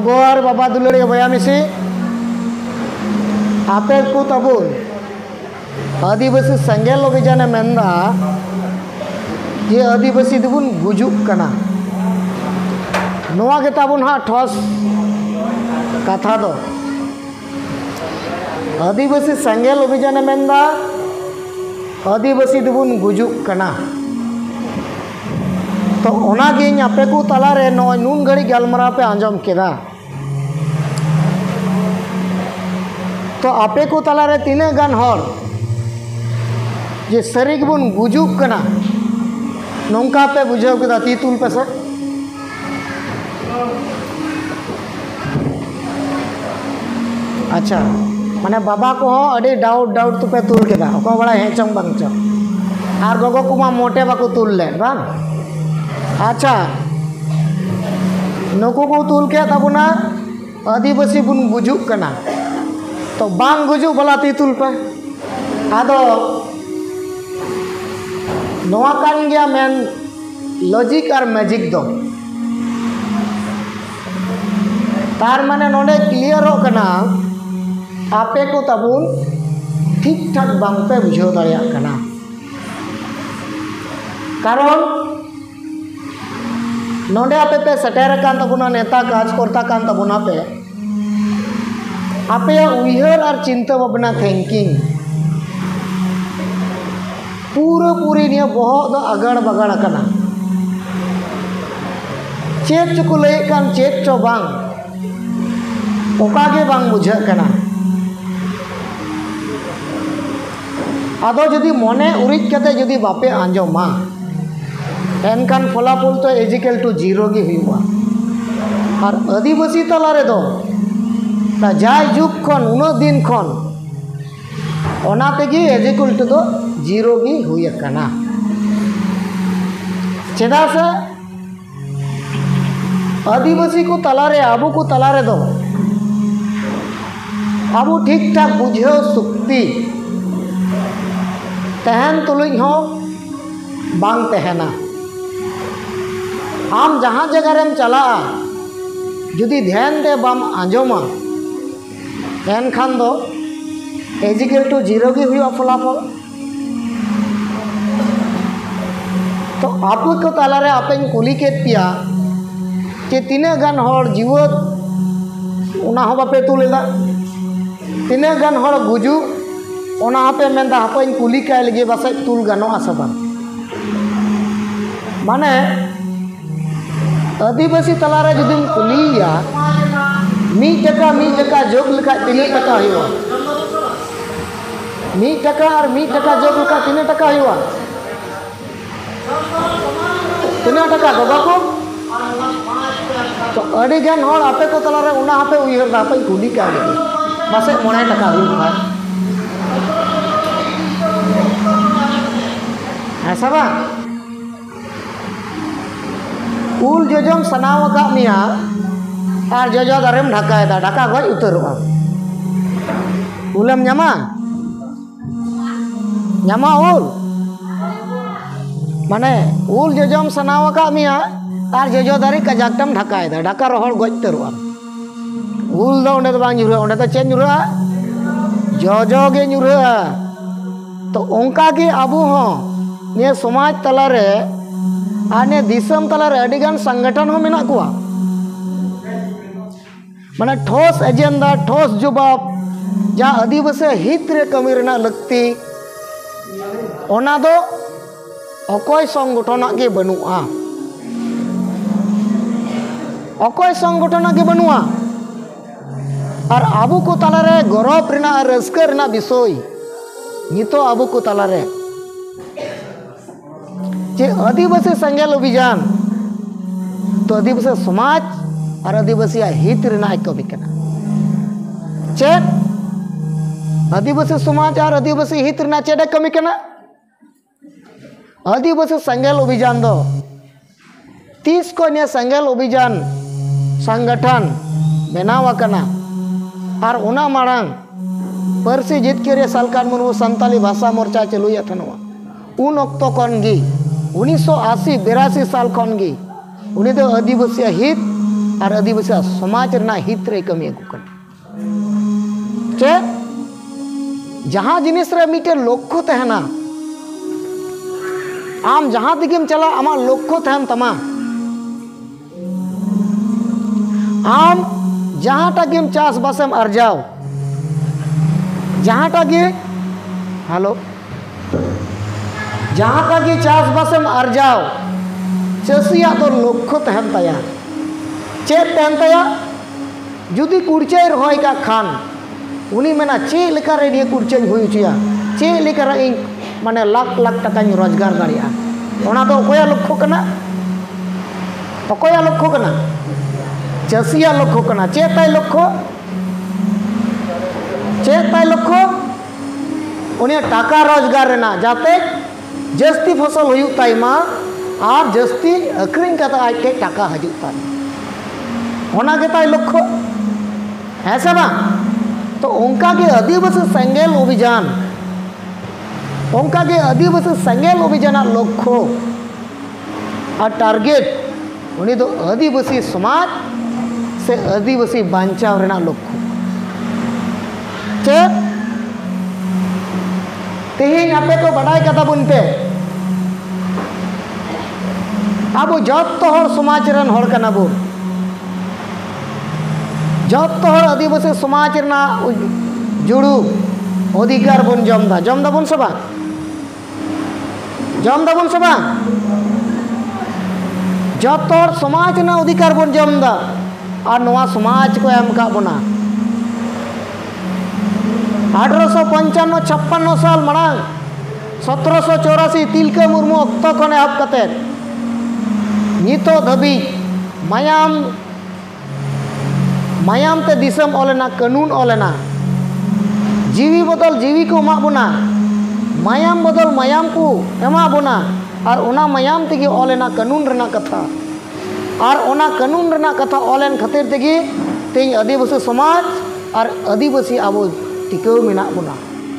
गोर बाबा दुलड़िया बया मिसी आपे को तबुन आदिवासी संगेल अभियान मेंदा ये आदिवासी दुबुन गुजुक कना नोआ के ताबुन हाँ ठोस कथा दो आदिवासी संगेल अभियान मेंदा आदिवासी दुबुन गुजुक कना तो ओनागे आपे को तलारे नोय नून घड़ी गलमरा पे आंजम केदा तो आपे को तलारे तीने गान हर जे सरी बुन गुजुक कना नौका पे बुझाव केदा ती तुल पे से अच्छा माने बाबा को अड़े डाउट तो पे तुल केदा ओको बड़ा हे चंग बंग चंग आर गोगो कुमा मोटे बाको तुल ले बांग अच्छा नुकु को तुल के तबुना आदिवासी बुन गुजुक कना तो बांग गुजुक बला ती तुल पे आदो नोआ कान गया मेन लॉजिक और मैजिक दो तार माने नोडे क्लियर हो कना आपे को तबुन ठीक ठाक बांग पे बुझो दाया कना कारण नोडे आपे पे सटेर कान तबुना नेता कार्यकर्ता कान तबुना पे आपे उयहर और चिंता भावना थिंकिंग पूरी निया बहुत अगड़ बगड़ कना चेत चुको लय कान चेत चो बांग ओकागे बांग बुझा कना आदो जदि मने उरिज कते जदि बापे आंजमा एनकान फलाफल तो एजिकल टू जीरो गे हुआ और आदिवासी तला रे दो ता जाय जुग खन उन दिन खन ओना तेगी एजिकल टू दो जीरो गे हुई कना चेदा से आदिवासी को तला रे आबू को तला रे दो आबू ठीक ठाक बुझे सुक्ति तहन तुलुज हो बांग तहना आम जहाँ जगह रेम चला जुदी ध्यान दे बाम आंजोमा एन खान दो एजिकल टू जीरो गे हुई फलाफल तो आप को तालारे आपे कुली के पिया कि तीने गान हर जीवत उना हो बापे तुलेदा तीने गान हर गुजु उना आपे मेंदा आपे कुली का लगे बस तुल गानो आसबा माने आदिवासी तलारे जुदी कुलिया मी टका जोग लेखा तीने टका हुआ मी टका और मी टका जोग लेखा तीने टका हुआ तीने टका गोगा को तो अड़ी गान हर आपे को तलारे उना आपे उयहर दा आपे कुली का लगे बस मोने टका हुआ ऐसा बा उल जोजम सनाव का मिया और जोजो दारेम ढाका ढाका गज उतरवा उलम ᱧᱟᱢᱟ उल माने उल जोजम सनाव का मिया और जोजो दारे कजाकटम ढाका ढाका रोहर गज उतरवा उल दो ओंडे बांग जुरा ओंडे तो चेन जुरा जोजो गे जुरा तो ओंका के आबू हो ने समाज तलारे आने दिसम तलारे अडिगान संगठन हो मेना कुआ माने ठोस एजेंडा ठोस जवाब जा आदिवासी हित रे कमी रेना लगती ओना दो अकोय संगठन के बनुआ अकोय संगठन के बनुआ और आबू को तलारे गौरव रेना रस्कर रेना विषय नितो आबू को तलारे जे आदिवासी संगेल अभियान तो आदिवासी समाज और आदिवासी हित रेना कमी कना चेत आदिवासी समाज और आदिवासी हित रेना चेडे कमी कना आदिवासी संगेल अभियान दो 30 को ने संगेल अभियान संगठन बनावा कना और उना मांग परसी जितकेरे सालकान मुनु संताली भाषा मोर्चा चलुया थनवा उन अक्तो कन गी 1980-82 साल खन गी उनी दो आदिवासी हित और आदिवासी समाज रना हित रे कमी अगू कना चे जहाँ जिनिस रे मिटे लक्ष्य तहना आम जहाँ दिगेम चला आमा लक्ष्य तहन तमा आम जहाँ टागेम चास बासम अर्जाव जहाँ टागे हेलो जहाँ टागे चास बासम अर्जाव चासिया तो लक्ष्य तहन तया चेत तहन तया जुदी कुर्चे रहोय का खान उनी मेना चे लेका रे दिए कुर्चे हुई चिया चे लेका रे माने लाख लाख टका रोजगार दाड़िया ओना तो कोया लक्ष्य कना लक्ष्य कना चासिया लक्ष्य कना चेताय लक्ष्य उन्हें टाका रोजगार रेना जाते जस्ती फसल हुई ताइमा और जस्ती अक्रिंग कता आज के टाका हजु ताई होना के ताई लक्ष्य है से बा तो उनका के आदिवासी सेंगेल अभियान लक्ष्य और टारगेट उन्हें तो आदिवासी समाज से आदिवासी बांचाव रेना लक्ष्य चे तेहिं आपे को बड़ाई कथा बुन पे अब जत्तो हर समाज रन हर कना बुन जत्तो हर आदिवासी समाज रना जुड़ू अधिकार बुन जमदा बुन सबा जत्तो हर समाज ना अधिकार बुन जमदा और नवा समाज को एम का बना 1855 साल मांग 1784 तिलका मुर्मू अक्तो खने हब कते नितो धबी मायाम ते दिसम ओलेना कानून ओलेना जीवी बदल जीवी को एमा बोना मायाम बदल मायाम को एमा बोना और ओना मायाम तेगी ओलेना कानून रेना कथा और ओना कानून रेना कथा ओलेन खातिर तेगी तेई आदिवासी समाज और आदिवासी आबो टिकाव मेना बोना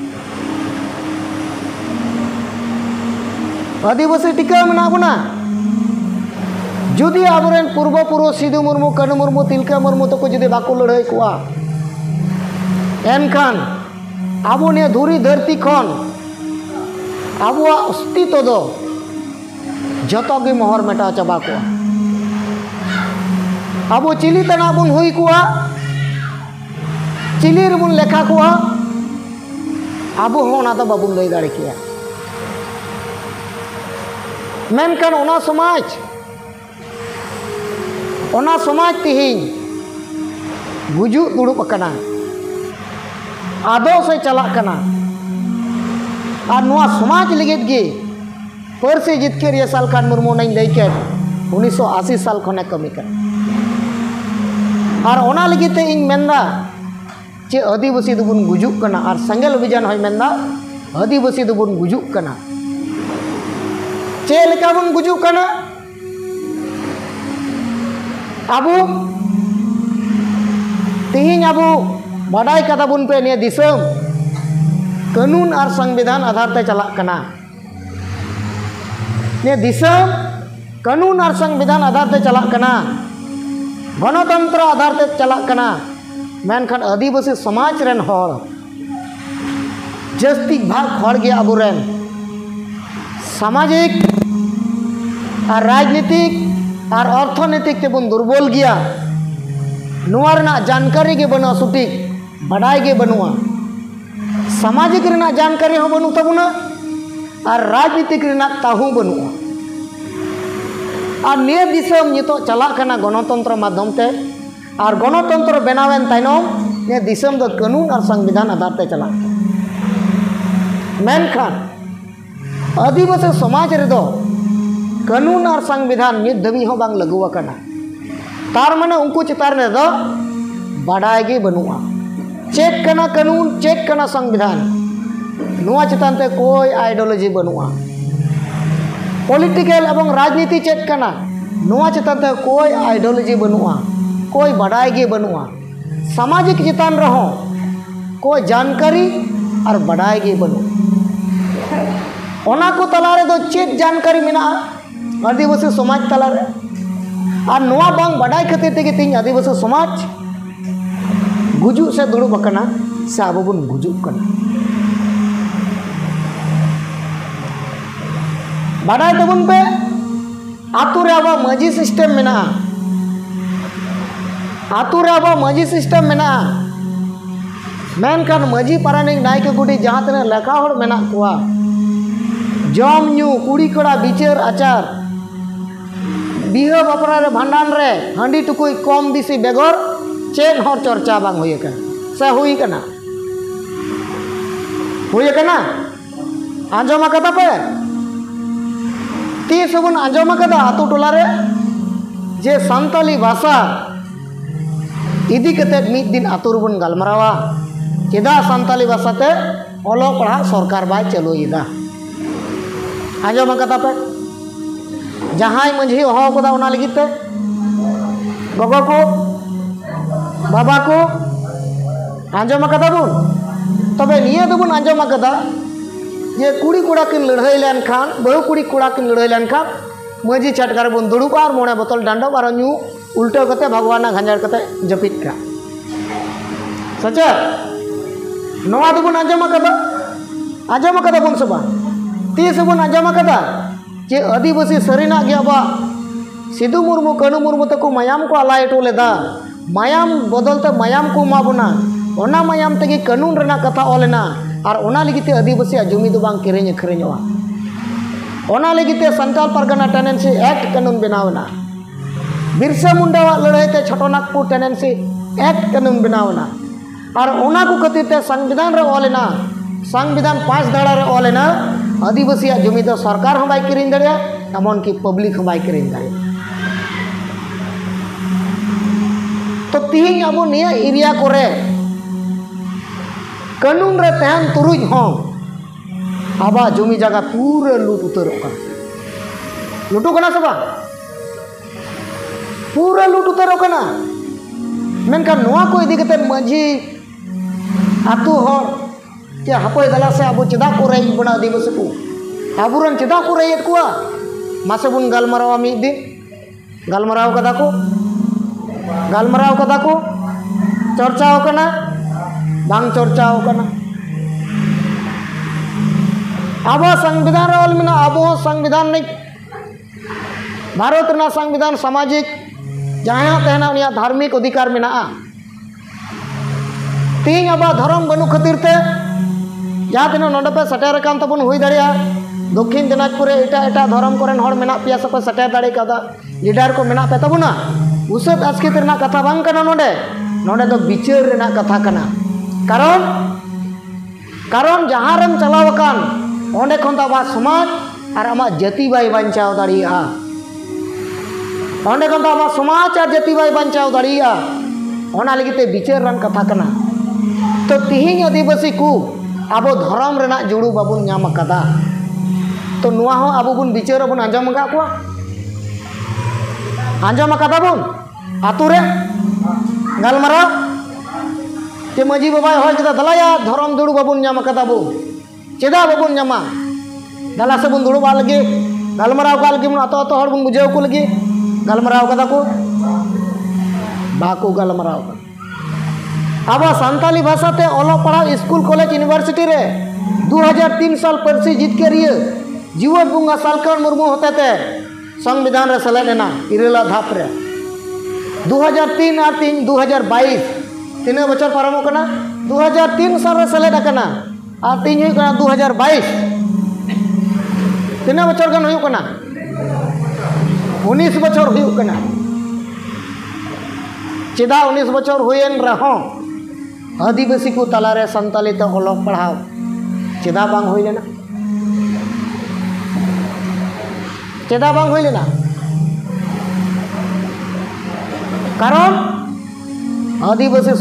आदिवासी टिकाव मेना बोना जुदी आबोरेन पूर्वपुरुष सिधु मुर्मू कानू मुर्मू तिलका मुर्मू तो को जुदी बाको लड़ाई कोआ एनखान आबो ने धुरी धरती खन आबो अस्तित्व दो जतो गे मोहर मेटा चाबा कोआ आबो चिली तना बुन हुई कोआ चिली रे बुन लेखा कोआ आबो होना तो बाबुन लई दाड़े किया मेनखान ओना समाज तिहिं गुजु दुड़ुब कना आदो से चला कना और नुआ समाज लगित गे परसे जितकेर ये साल खान मुर्मू नहीं लैके 1980 साल खने कमी कर और ओना लगित इन मेंदा चे आदिवासी दुबुन गुजुक कना और संगेल अभियान होय मेंदा आदिवासी दुबुन गुजुक कना चे लेका बुन गुजुक कना आबू तिहिं आबू बड़ाई कथा बुन पे निया दिसम कानून और संविधान आधार ते चला कना निया दिसम कानून और संविधान आधार ते चला कना गणतंत्र आधार ते चला कना मेनखान आदिवासी समाज रेन हर जस्ती भाग हर गे आबुरेन सामाजिक और राजनीतिक और अर्थनैतिक ते बुन दुर्बल गया नुआरना जानकारी के बनुआ सुटिक बड़ाई के बनुआ सामाजिक रेना जानकारी हो बनु तबुना और राजनीतिक रेना ताहू बनुआ और निये दिसम नितो चला कना गणतंत्र माध्यम ते और गणतंत्र बनावेन ताइनम निये दिसम दो कानून और संविधान आधार ते चला मेनखान आदिवासी समाज रे दो कानून और संविधान नित दबी हो बांग लगुआ कना तार माने उनको चितार ने दो बड़ाई गे बनुआ चेक कना कानून चेक कना संविधान नुआ चितान ते कोई आइडियोलॉजी बनुआ पॉलिटिकल एवं राजनीति चेक कना नुआ चितान ते कोई आइडियोलॉजी बनुआ कोई बड़ाई गे बनुआ सामाजिक चितान रहो कोई जानकारी और बड़ाई गे बनुआ ओना को तलारे दो चेक जानकारी मेना आदिवासी समाज तलारे और नोआ बांग बड़ाई खातिर तेगे तीन आदिवासी समाज गुजुक से दुड़ुब अकना से आबो बन गुजुक कना बड़ाई तबन पे आतु रे आबा माजी सिस्टम मेना आतु रे आबा माजी सिस्टम मेना मेनखान माजी पारानिक नायके गुडी जहाँ तना लेखा होड़ मेना कुआ जम न्यू कुड़ी कड़ा बिचार आचार बिहा बापरा रे भांडान रे हांडी टुकुई कम बिसी बेगर चेन हर चर्चा बांग हुई का से हुई कना आंजमा कदा पे तीस बन आंजमा कदा आतु टोला रे जे सांताली भाषा इदी कते मिद दिन आतु रुबन गलमरावा चेदा सांताली भाषा ते ओलो पढ़ा सरकार बाय चलोईदा आंजमा कदा पे जहां मंझी हो कदा ओना लगिते गोगो को बाबा को आंजमा कदा बुन तबे निया दबुन आंजमा कदा जे कुड़ी कुड़ा किन लड़ाई लेन खान बहु कुड़ी कुड़ा किन लड़ाई लेन खान मजी छटकार बुन दुड़ुब और मोने बोतल डांडो बार न्यू उल्टो कते भगवान घंजार कते जपित का सच्चा नोआ दबुन आंजमा कदा बुन सबा तीस बुन आंजमा कदा जे आदिवासी सरीना गया बा सिद्धू मुर्मू कनु मुर्मू तक मायाम को अलाय टो लेदा मायाम बदलते मायाम को माबुना ओना मायाम तेगी कानून रेना कथा ओलेना और ओना लगिते आदिवासी जमी दो बांग किरें अखरेñoa ओना लगिते संताल परगना टेनेंसी एक्ट कानून बनावना बिरसा मुंडा लड़ाई ते छोटोनागपुर टेनेंसी एक्ट कानून बनावना और ओना को खातिर ते संविधान रे ओलेना संविधान 5 धारा रे ओलेना आदिवासी जमी दो सरकार हम बाय किरिन दाड़िया एमन की पब्लिक हम बाय किरिन दाड़िया तो तीन अब निया एरिया कोरे कानून रे तहन तुरुज हों आबा जमी जगह पूरे लूट उतर लूटो कना सबा पूरे लूट उतर मेनका नोआ को इदी कते मांझी आतु होर जे हपय दला से अब चेदा को रेज बना आदिवासी को आबुरन चेदा को रेज को मासे बुन गलमरावा मी दिन गलमराव कदा को चर्चाओ कना बांग चर्चाओ कना अब संविधान रे ऑल मेना अब संविधान नहीं भारत ना संविधान सामाजिक जहाँ तहना उनिया धार्मिक अधिकार मेना तीन अब धर्म बनु खातिर ते जहाँ तीन नोडे पे सटेर कान तबन हुई दाड़िया दक्षिण दिनाजपुर एटा एटा धर्म कोरेन हर मेना पिया सपे सटेर दाड़े कदा लीडर को मेना पे तबुना उसत आसकित रेना कथा बांग कना नोडे दो बिचार रेना कथा कना कारण जहाँ रेम चलाव कान ओंडे खन आमा समाज और आमा जाति बाय बांचाव दाड़िया ओंडे खन आमा समाज और जाति बाय बांचाव दाड़िया ओना लगिते बिचार रान कथा कना तो तिहिं आदिवासी को अब धर्म रेना जुड़ू बाबुन नाम कदा तो नुआ हो अब बुन बिचार बुन आंजम गा को आंजम कदा बुन आतु रे गलमरा जे माजी बाबा हो जदा दलाया धर्म जुड़ू बाबुन नाम कदा बु चेदा बाबुन नामा दला से बुन दुड़ुबा लगे गलमराव का लगे अतो अतो हर बुन बुझाव को लगे गलमराव कदा को बाको गलमराव अब सांताली भाषा ते ओलो पढ़ा स्कूल कॉलेज यूनिवर्सिटी रे 2003 साल परसी जीत के रिए जीवन बुंगा सालकर मुर्मू होते थे संविधान रे सेलेना इरेला धाप रे 2003 और 2022 तीन बचर पारमो कना 2003 साल रे सेलेड कना और 3 हुई कना 2022 तीन बचर गन हुई कना 19 बचर हुई कना चेदा 19 बचर हुएन रहो आदिवासी को तलारे संताली ते ओलोक पढ़ाओ चेदा बांग हुई लेना चेदा बांग हुई लेना कारण आदिवासी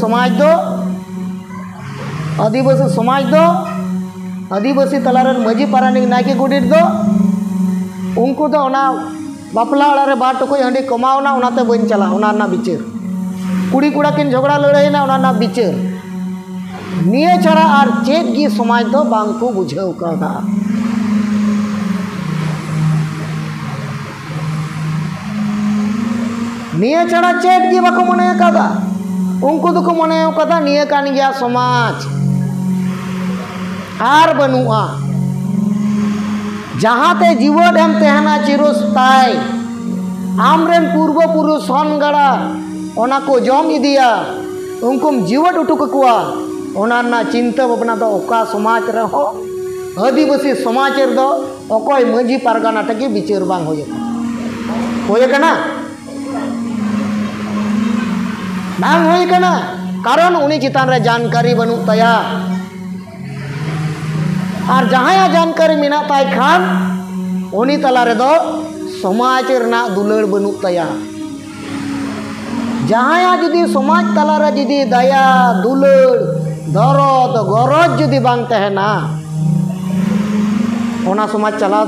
आदिवासी तलारे मजी पारानिक नायके गुडिर दो उनको तो ओना बापला ओड़ा रे बार टुकुई हांडी कमावना ओनाते बइन चला ओना ना बिचार कुड़ी कुड़ा किन झगड़ा लड़ाईना ओना ना बिचार निये छाड़ा और चेत की समाज दो बांग को बुझाव का निया छाड़ा चेट की बाको मने कदा उनको तो को मने कदा निया कान गया समाज आर बनुआ जहाते जीवन एम तेहना चिरस्थाई आमरेन पूर्व पुरुष हनगड़ा ओना को जम इदिया उनकुम जीवन उठुक कुआ ओना ना चिंता भावना दो ओका समाज रहो आदिवासी समाज दो ओकोय मांझी पारगाना तक विचार बांग होय कना बांग होय कना कारण उनी चितान रे जानकारी बनु तया और जहां जानकारी मेना ताई खान उनी तला रे दो समाज रना दुलड़ बनु तया जहां जुदी समाज तला रे जुदी दया दुलड़ दरद गरज जुदी बांग तहना ओना समाज चलाव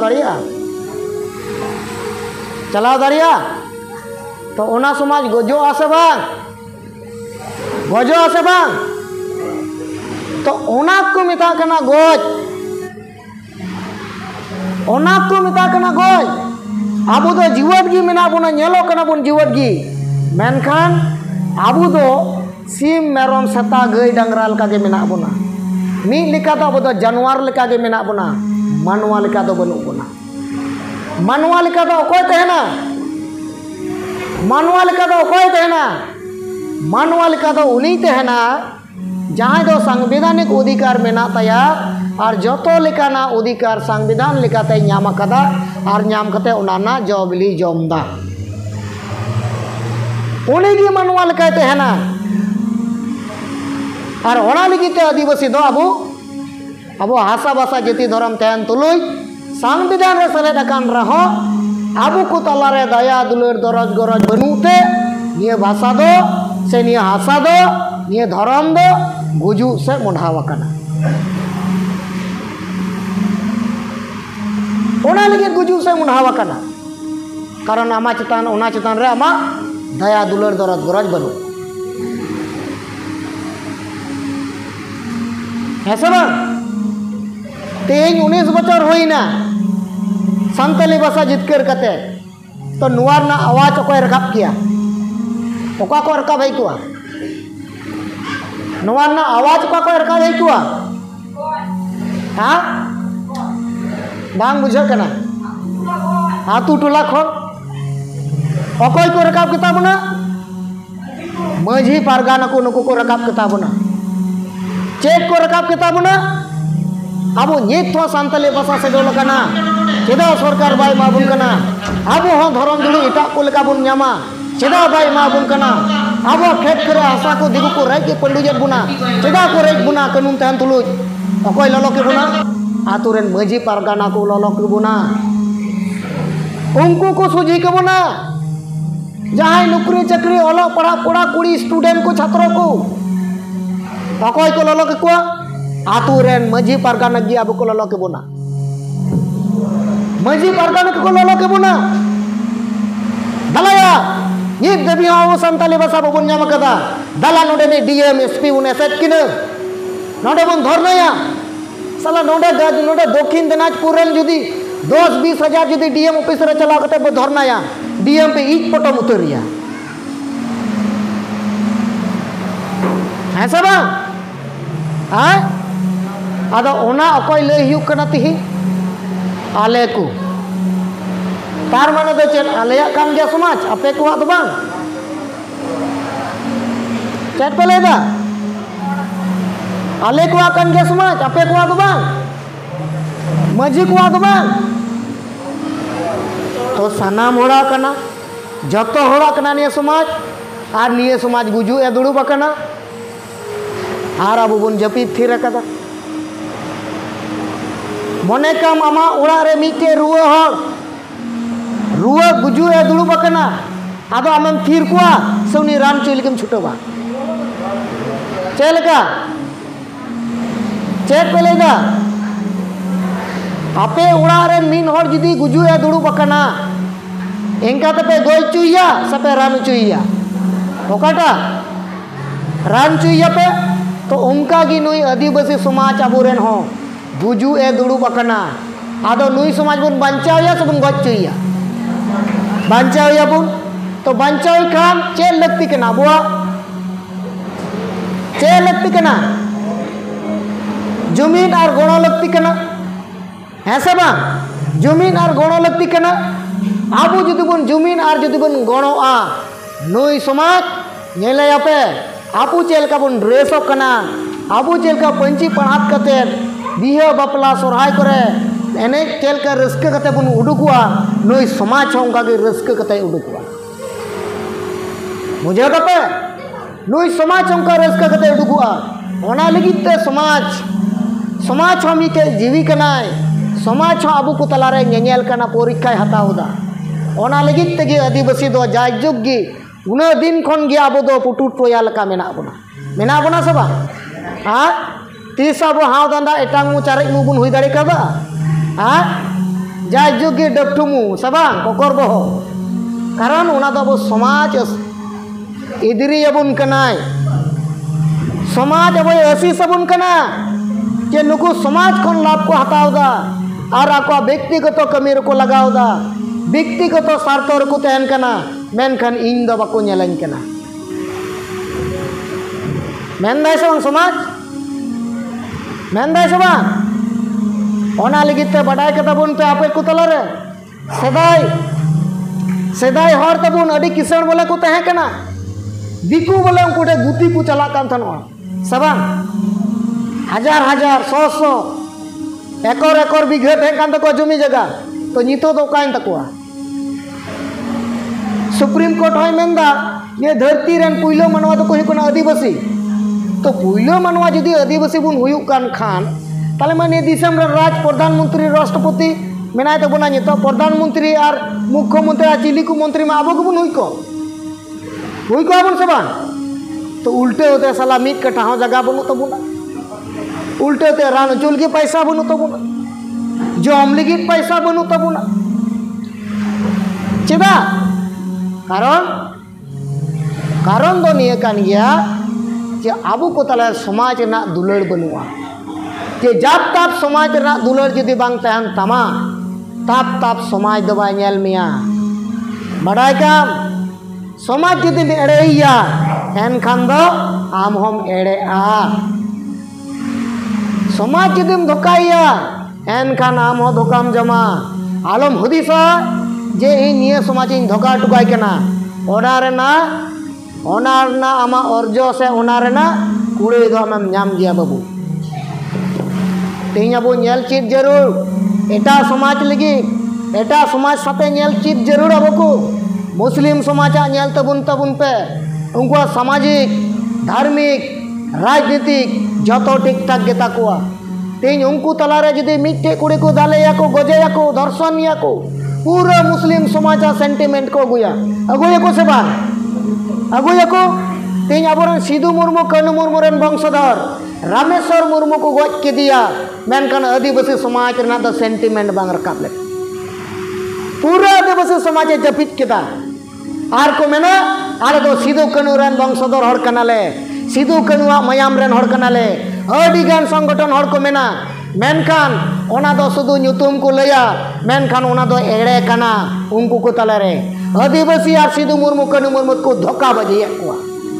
दाड़िया तो ओना समाज गजो आसे बांग तो ओना को मिता कना गज ओना को मिता कना गज आबो दो जीवत गी मेना बोना नेलो कना बोन जीवत गी मेनखान आबो दो सीम मेरम सता गई डंगरा लका गे मेना बोना मी लिका तो आबो दो जानवर लिका गे मेना बोना मानवा लिका दो बनु बोना मानवा लिका दो ओकोय तहना मानवा लिका दो ओकोय तहना मानवा लिका दो उनी तहना जहां दो संवैधानिक अधिकार मेना तया और जतो लेकाना अधिकार संविधान लेकाते ᱧᱟᱢ ᱟᱠᱟᱫᱟ और ᱧᱟᱢ कते ओनाना जॉबली जमदा उनी गी मानवा लेकाय तहना और ओना लगिते आदिवासी दो अबो हासा भाषा जाति धर्म तहन तुलुज संविधान रे सेलेद अकान रहो आबो को तलारे दया दुलर दरज गरज बनुते निये भाषा दो से निये हासा दो निये धर्म दो गुजु से मुढ़ाव कना ओना लगे गुजु से मुढ़ाव कना कारण आमा चितान ओना चितान रे आमा दया दुलर दरज गरज बनु ऐसा बा तेज 19 बचर होइना संताली भाषा जितकर कते तो नुआर ना आवाज ओको रकाब किया ओका को रकाब है कुआ नुआर ना आवाज ओका को रकाब है कुआ हां बांग बुझो कना आतु टोला खन ओकोय को रकाब किता बना माझी पारगाना को नुको को रकाब किता बना चेक को रकाब किता बना आबो नित सानताली भाषा से डोल कना चेदा सरकार बाय माबुन कना आबो हो धरम दुलु इटा को लेका बुन न्यामा चेदा बाय माबुन कना आबो खेत करे आशा को दिगु को राय के पंडुजेट बुना चेदा को रेज बुना कानून तहन तुलुज ओकोय ललो के बुना आतु रेन माझी पारगाना को ललो के बुना उनको को सुजी के बुना जहां नौकरी चाकरी ओलो पढ़ा पढ़ा कुड़ी स्टूडेंट को छात्रों को ओकोय को ललो के को आतु रेन माझी पारगाना गी आबो को ललो के बुना माझी पारगाना को ललो के बुना दलाया ये देबी हो संताली भाषा बबन ᱧᱟᱢ कदा दला नोडे ने डीएम एसपी उन एसेट किने नोडे बन धरनाया साला नोडे नोडे दक्षिण दिनाजपुर रेन जुदी 10-20 हजार जुदी डीएम ऑफिस रे चला कते बो धरनाया डीएम पे इच पटम उतरिया ऐसा बा हां आदो ओना अकोय लय हुयु कना तिहि आले को तार माने दो चेन आलेया कान गया समाज आपे को दो बांग चेट पे लेदा आले को कान गया समाज आपे को दो बांग माझी को दो बांग तो सनाम होड़ा कना जतो होड़ा कना निये समाज आर निये समाज गुजु ए दुड़ु बकना आर आबो बन जपी थिर कदा मने काम आमा ओड़ा रे मिटे रुआ गुजु ए दुड़ु बकना आदो आमम थिर कुआ सौनी रान चुलकम छुटोबा चेलका चेक पे लेदा आपे ओड़ा रे मीन हर जुदी गुजु ए दुड़ु बकना एंका तपे गोय चुइया सपे रान चुइया ओकाटा रान चुइया पे तो उनका गी नुई आदिवासी समाज आबोरेन हो गुजु ए दुड़ु बकना आदो नुई समाज बुन बंचावया सबन गच चुइया बंचावया बुन तो बंचाव खान चे लगती के ना बुआ चे लगती के ना जमीन और गोणो लगती के ना है सब जमीन और गोणो लगती के ना आबू जुदी बन जमीन और जुदी बन गोणो नुई समाज नेले पे आपू चेल का बन ड्रेसो कना आबू चेल का पंची पढ़ात कते बिहा बापला सोरहाय करे एने चेल का रस्क कते बन उडुकुआ नुई समाज होंगा के रस्क कते उडुकुआ मुझे कते नुई समाज होंगा रस्क कते उडुकुआ ओना लगित समाज समाज हम के जीवी कनाय समाज आबू को तलारे नेनेल कना परीक्षा हताउदा ओना लगित तेगे आदिवासी दो जायजुग गी उना दिन खन गे आबो दो पुटुट टोया लका मेना बोना सब हाँ तीस अब हाव दादा एटांग चारे मु बुन हुई दाड़े कदा हाँ जायजुग गे डबटुमु सब कोकर बहो कारण उना दो अब समाज इदरी अबुन कनाय समाज अब ऐसी सबुन कना जे नुकु समाज खन लाभ को हताउदा और आको व्यक्तिगत कमी को लगाउदा व्यक्तिगत स्वार्थ को तहन कना मेनखान इन दो बाको नेलाइन कना मेनदाय से समाज मेनदाय से ओना लगित ते बडाय कता बुन पे आपे को तलारे सेदाय हर तबुन अडी किसान बोले को तहे कना दिकु बोले उनको गुती को चला कान थनो सबा हजार हजार सौ सौ एकर एकर बिघे तहे कान तको जमी जगह तो नितो दो काइन तकुआ सुप्रीम कोर्ट होय मेंदा ये धरती रेन पुइलो मनवा तो कोई कोना आदिवासी तो पुइलो मनवा जदि आदिवासी बुन हुयु कान खान ताले माने दिसम रे राज प्रधानमंत्री राष्ट्रपति मेनाय तो बना नितो प्रधानमंत्री और मुख्यमंत्री आ चिली को मंत्री में आबो को बुन हुई को आबन सबा तो उल्टे होते साला मीट कटा हो जगह बनु तो बुना उल्टे होते रान चुल के पैसा बनु तो बुना जम लगी पैसा बनु तो बुना चेदा कारण दो निये कान गया जे आबू को तला समाज ना दुलड़ बनुआ जे जाप ताप समाज ना दुलड़ जदि बांग तहन तमा ताप ताप समाज दबा नेल मिया बड़ाय काम समाज जदि एड़ेया एन खान दो आम हम एड़े समाज जदि धोकाया एन खान आम हो धोकाम जमा आलम हुदिसा जे इन निये समाज इन धोका टुकाय कना ओना आमा अर्जो से ओना रेना कुड़े दो हम नाम गया बाबू तेज अब नेल चीज जरूर एटा समाज लगी एटा समाज साथे नेल चीज जरूर अब को मुस्लिम समाज नेल तबुन पे उनको सामाजिक धार्मिक राजनीतिक जतो ठीक ठाक गेता कोआ तेज उनको तलारे जदि मिट्टे कुड़ी को दालेया को गजेया को दर्शनिया को पूरा मुस्लिम समाज सेंटिमेंट को अगुया को सेबा अगुया को तेज अब सिधु मुर्मू कनु मुर्मू रेन वंशधर रामेश्वर मुर्मू को गज के दिया मेनखान आदिवासी समाज रेना द सेंटिमेंट बांग रकाब ले पूरा आदिवासी समाज जपित केदा आर को मेना आले दो सिधु कनु रेन वंशधर हर कनाले सिधु कनुआ मयाम रेन हर कनाले अडिगान संगठन हर को मेना मेनखान ओना दो सुदु ᱧᱩᱛᱩᱢ को लया मेनखान ओना दो एड़े कना उनको को तलारे आदिवासी और सिधु मुर्मू कनु मुर्मू को धोखा बजिए को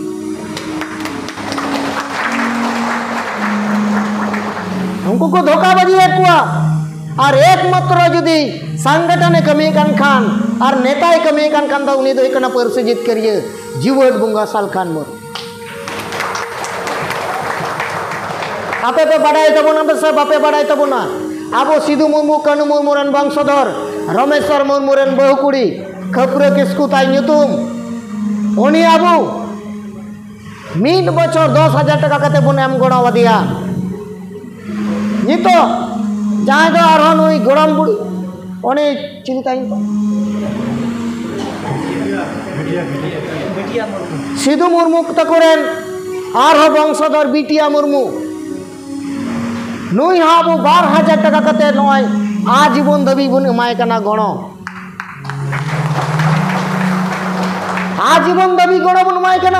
उनको को धोखा बजिए को और एकमात्र जदि संगठन कमी कान खान और नेताय कमी कान खान दा उनी दो एकना परसे जित करिए जीवट बुंगा साल खान मोर आपे पे बड़ाई तबुना बस बापे बड़ाई तबुना आबो सिधु मुर्मू कनु मुर्मू रेन वंशधर रमेश्वर मुर्मू रेन बहुकुड़ी खपरे किसकु ताई ᱧᱩᱛᱩᱢ उनी आबो 1 बछर 10,000 टाका कते बुन एम गोड़ा वदिया नितो जहां दो आरो नुई गोड़म बुड़ी ओने चिली ताई सिधु मुर्मू तकोरेन आरो वंशधर बिटिया मुर्मू नुई हाबो 12,000 टाका कते नय आजीवन दबी बुन एमाय कना गणो आजीवन दबी गणो बुन एमाय कना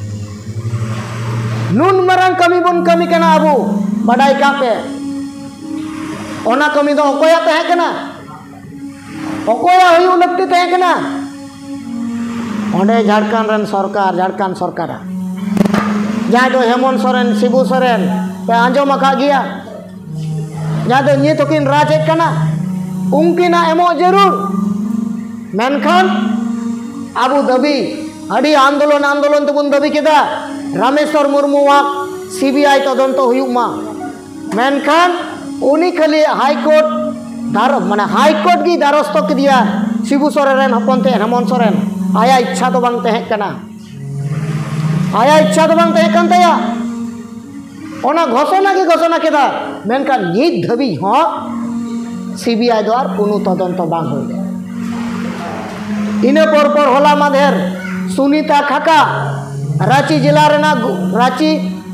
नुन मरंग कमी बुन कमी कना आबो बडाई कापे ओना कमी दो ओकोया तहे कना ओकोया हुई लगती तहे कना onde Jharkhand ren सरकार Jharkhand सरकार जहाँ दो हेमंत सोरेन शिबू सोरेन पे आंजम आका गया जहाँ दो ये तो किन राज एक कना उनकिना एमो जरूर मेनखान अबू दबी अड़ी आंदोलन आंदोलन तो बुन दबी किदा रामेश्वर मुर्मू वाक सीबीआई तदंत हुयुग मा मेनखान उनी खाली हाई कोर्ट दार माने हाई कोर्ट की दारस्थ किदिया शिबू सोरेन हपनते हेमंत सोरेन आया इच्छा तो बांग तहे कना आया इच्छा तो बांग तहे कन तया ओना घोषणा की घोषणा केदा मेनखान नित धबी हो सीबीआई द्वार कोनो तदंत बांग हो इने पर होला माधेर सुनीता खाका रांची जिला रेना रांची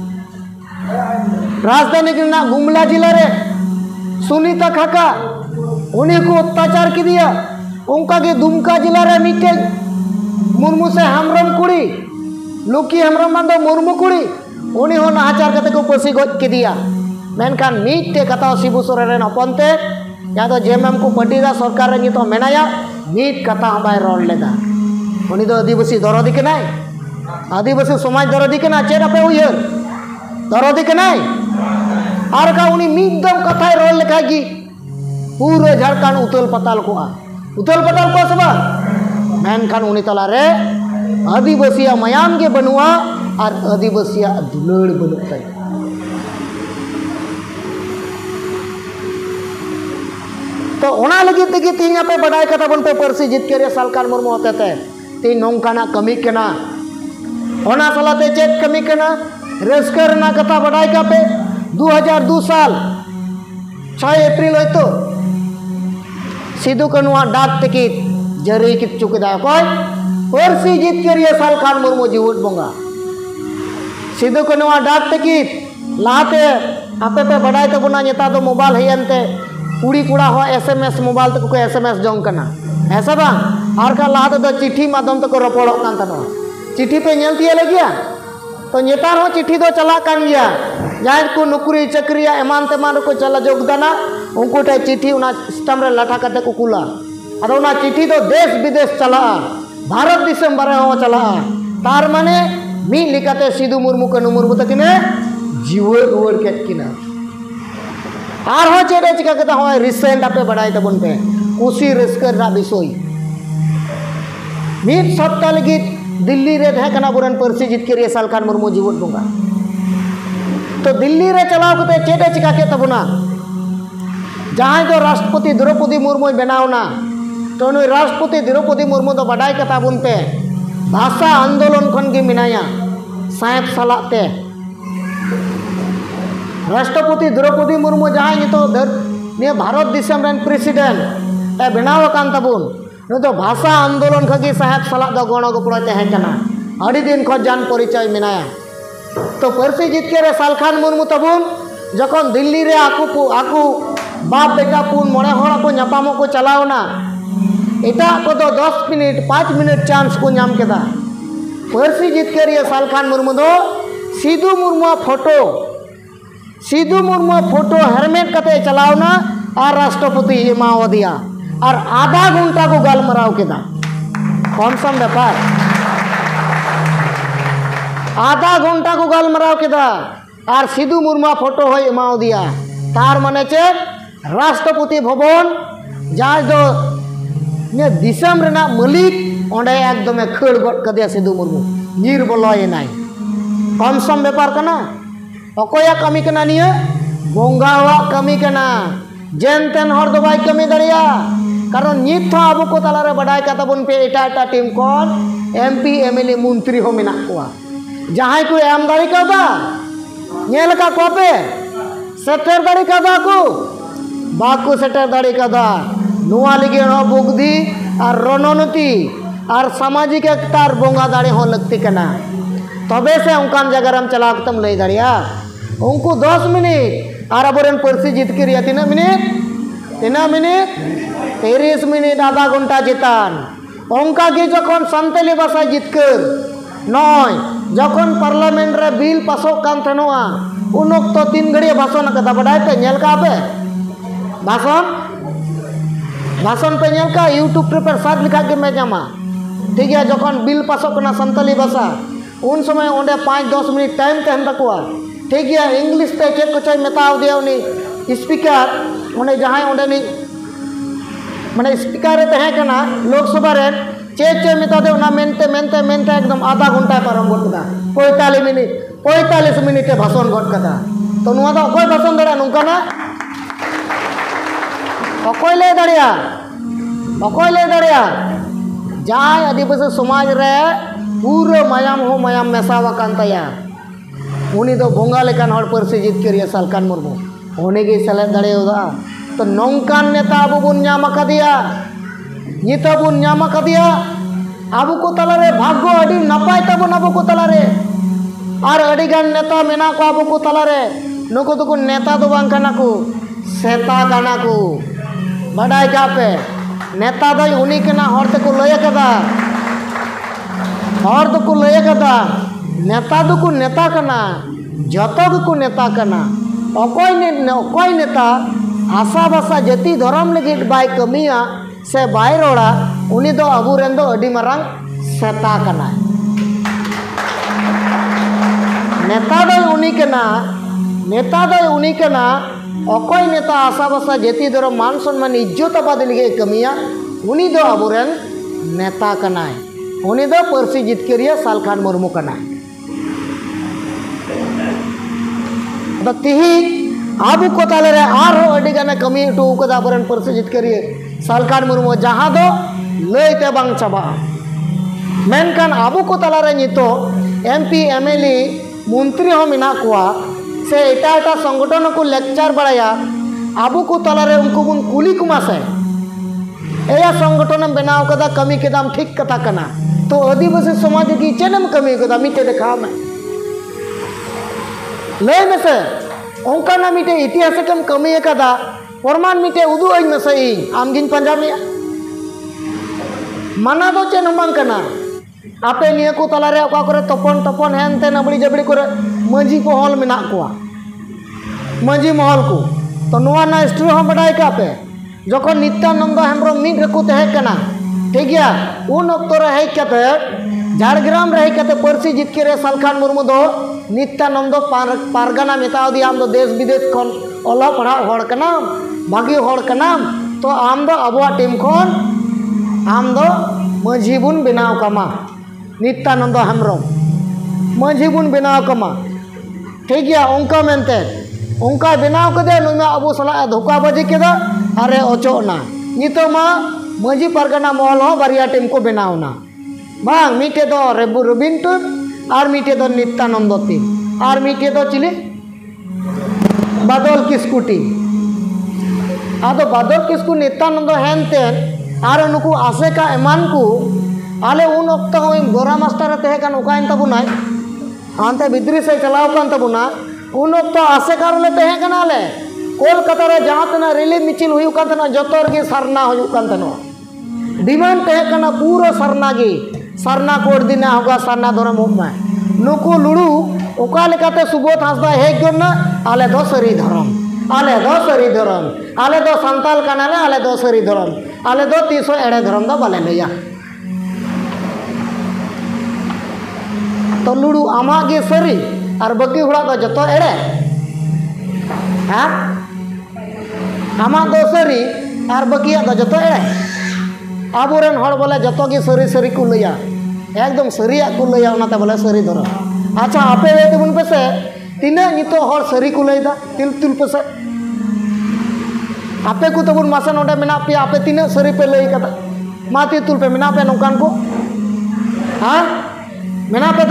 राजधानी रेना गुमला जिला रे सुनीता खाका उन्हीं को अत्याचार की दिया उनका के दुमका जिला रे मिटे मुर्मू से हेम्ब्रम कुड़ी लुकी हेम्ब्रम दो मुर्मू कुड़ी उन्हीं हो नाचार कते को पसी गज के दिया मेनखान मिटे कथा शिबू सोरेन हपनते या तो जेएमएम को पटीदा सरकार रे तो मेनाया मीट कथा बाय रोड लेदा उनी दो आदिवासी दरदी के नाय आदिवासी समाज दरदी के ना चेना पे उयर दरदी के नाय आर का उनी मीदम कथा रोड लेखा की पूरे झारखंड उतल पताल को सबा मेनखान उनी तला रे आदिवासी मयाम के बनुआ और आदिवासी दुलड़ बनु ताई तो ओना लगी तेगी तीन पे बड़ाई कथा बन पे परसी जितकेरिया सालखान मुर्मू होते थे तीन नौकाना कमी केना ओना सलाते चेक कमी केना रेस्कर ना कथा बड़ाई का पे 2002 साल 6 अप्रैल होतो सिद्धू कनुआ डाक टिकट जरी कित चुकेदा कोई परसी जितकेरिया सालखान मुर्मू जीवट बोंगा सिद्धू कनुआ डाक टिकट लाते आपे पे बड़ाई तबुना नेता दो मोबाइल हेयनते कुड़ी कुड़ा हो एसएमएस मोबाइल तक को एसएमएस जोंग करना ऐसा बा और का लाद दो चिट्ठी माध्यम तक रपड़ो कान तनो चिट्ठी पे नेल दिया लगिया तो नेतार हो चिट्ठी दो चला कान गया जहां को नौकरी चक्रिया एमान तेमान को चला जोगदाना उनको टे चिट्ठी उना सिस्टम रे लाठा कते को कुला अदो उना चिट्ठी दो देश विदेश चला भारत दिसम बारे हो चला तार माने मी लिखाते सिद्धू मुर्मू कनु मुर्मू तकिने जीवन रुवर केट किना आर हो चेडे चिका कथा हो रिसेंट आपे बड़ाई तबन पे कुसी रिस्कर ना विषय मित सप्ताह लगी दिल्ली रे थे कना बुरन परसी जितकेरिया सालखान मुर्मू जीवट बोंगा तो दिल्ली रे चलाव कते चेडे चिका के तबना जहां जो राष्ट्रपति द्रौपदी मुर्मू बनावना तो नुई राष्ट्रपति द्रौपदी मुर्मू तो बड़ाई कथा बुन पे भाषा आंदोलन खन गे मिनाया साहेब सलाते राष्ट्रपति द्रौपदी मुर्मू जहां तो भारत दिसम रेन प्रेसिडेंट ए बनाव कान तबुन तो भाषा आंदोलन खगी साहेब सला दो गण गपड़ तहे कना अड़ी दिन खो जान परिचय मिनाया तो परसी जितकेरे सालखान मुर्मू तबुन जखन दिल्ली रे आकू बाप बेटा पुन मणे हड़ को नापामो को चलावना एटा को तो 10 मिनट 5 मिनट चांस को नाम केदा परसी जितकेरिया सालखान मुर्मू दो सिद्धू मुर्मू फोटो हेरमेट कते चलावना और राष्ट्रपति एमाव दिया और आधा घंटा को गलमराव केदा कौन सा व्यापार आधा घंटा को गलमराव केदा और सिद्धू मुर्मू फोटो हो एमाव दिया तार माने चे राष्ट्रपति भवन जहाँ जो ने दिसम रेना मालिक ओंडे एकदम खड़ गड कदिया सिद्धू मुर्मू नीर बोलय नाय कौन सा व्यापार कना अकोया कमी कना निया बोंगावा कमी कना जेन तेन हर दो बाई कमी दरिया कारण नित आबो को तलारे बड़ाई कथा बन पे एटा एटा टीम कोन एमपी एमएलए मंत्री हो मेना कोआ जहां को एम दाड़ी कदा नेल का कोपे सेटर दाड़ी कदा को बाकू सेटर दाड़ी कदा नुआ लिगे न बुगदी और रणनीति और सामाजिक एकतार बोंगा दाड़ी हो लगती कना तबे से उनकान जगह हम चला तम लई दाड़िया उनको 10 मिनट और अब परसी जितकेरिया 3 मिनट 30 मिनट आधा घंटा जितान उनका के जखन सान्ताली भाषा जितकर नय जखन पार्लियामेंट रे बिल पासो कान थनोआ उन तो 3 घड़ी भाषण कदा बडाय पे नेल का पे भाषण पे नेल का यूट्यूब पे सर्च लिखा के मैं जामा ठीक है जखन बिल पासों कना संताली भाषा उन समय ओंडे 5-10 मिनट टाइम तहन तकुआ ठीक है इंग्लिश ते चेक कोचाई मेताव दिया उनी स्पीकर ओंडे जहां ओंडे नि माने स्पीकर रे तहे कना लोकसभा रे चे मेता दे ओना मेनते मेनते मेनते एकदम आधा घंटा पारम गोट कदा 45 मिनट भाषण गोट कदा तो नुआ दा अकोय भाषण दड़ा नुका ना अकोय ले दड़िया जाय आदिवासी समाज रे पूरा मायाम हो मायाम मेसावा कान तया उनी दो बोंगा लेकान हर परसे जितकेरिया सालकान मुर्मू उनी गे सेलेद दड़ेयोदा तो नौकान नेता आबो बुन ᱧᱟᱢ आकादिया नित बुन ᱧᱟᱢ आकादिया आबो को तलारे भाग्य अडी नपाय ताबोन आबो को तलारे और अडी गान नेता मेना को आबो को तलारे नुको तो नेता दो बांग काना को सेता काना को बडाय कापे नेता दो उनी केना हर ते को लय कदा हर दो को लय कदा नेता दो को नेता कना जतो को नेता कना अकोय नेता आशा भाषा जाति धर्म लगे बाय कमिया से बाय रोड़ा उनी दो अबुरेन दो अडी मारांग सेता कना नेता दो उनी कना अकोय नेता आशा भाषा जाति धर्म मान सम्मान इज्जत आबाद लगे कमिया उनी दो अबुरेन नेता कना उनी दो परसी जितकेरिया सालखान मुर्मू कना तिही आबू को ताले आर हो अडी गाने कमी टू कदा बरन परसे जितकेरिया सालखान मुर्मू जहां दो लयते बांग चाबा मेनकान आबू को तालारे नितो एमपी एमएलए मंत्री हो मिना कुआ से एटा संगठन को लेक्चर बड़ाया आबू को तालारे उनको बुन कुली कुमा से एया संगठन बनाव कदा कमी केदाम ठीक कथा कना तो आदिवासी समाज की चेनम कमी कदा मिटे देखा में लय में से ओंका ना मिटे इतिहास कम कमी कदा प्रमाण मिटे उदू आई में सही आमगिन पंजाबिया मना दो चेन बांग कना आपे निया को तलारे ओका करे तपन हेनते नबड़ी जबड़ी करे मंजी को हॉल में ना कुआ मंजी महल को तो नुआ ना स्टोरी हम बडाय कापे जखन नित्यानंद हेम्ब्रम मिड रको तहे कना ठीक गया उन अक्तो रे हेज कते झाड़ग्राम रे हेज कते परसी जितकेरिया सालखान मुर्मू दो नित्यानंद पारगाना मेताव दिया आम दो देश विदेश खन ओला पढ़ा हड़ कना भागी हड़ कना तो आम दो अबुआ टीम खन आम दो माझी बुन बनाव कमा नित्यानंद हेम्ब्रम माझी बुन बनाव कमा ठीक गया ओंका मेनते ओंका बनाव कदे नुमा अबु सला धोखाबाजी केदा अरे ओचोना नितो मा माझी पारगाना महल हो बारिया टीम को बनावना बांग मिटे दो रबिन टीम और मिटे दो नित्यानंद टीम और मिटे दो चिले बादल किस्कू टीम आदो बादल किस्कू नित्यानंद हेनतेन और नुकु आसेका एमान को आले उन अक्ता हो गोरा मास्टर तहे कान उकाइन तबुनाय आंते बिद्री से चलाव कान तबुना उन अक्ता आसेका रे तहे कान आले कोलकाता रे जहां तना रिली मिचिल हुई कान तना जतोर गे सरना हुई कान तनो डिमांड तहे कान पूरा सरना गे सरना कोड दिना होगा सरना धर्म होमा नुकु लुडू ओका लेकाते सुबोध हासदा हेज गना आले दो सरी धर्म आले दो संताल कानाले आले दो सरी धर्म आले दो 300 एड़े धर्म दो बाले लैया तो लुडू आमा गे सरी और बकी हुड़ा दो जतो एड़े हां आमा दो सरी और बकी दो जतो एड़े आबोरेन हड़ बोले जतो गे सरी सरी को लैया एकदम सरिया को लैया उनाते बोले सरी धर्म अच्छा आपे वे तबुन पेसे तीना नितो हड़ सरी को लैदा तिल पेसे आपे को तबुन मासा नोडे मेना पे आपे तीना सरी पे लई कता माती तुल पे मेना पे नौकान को हां मेना पे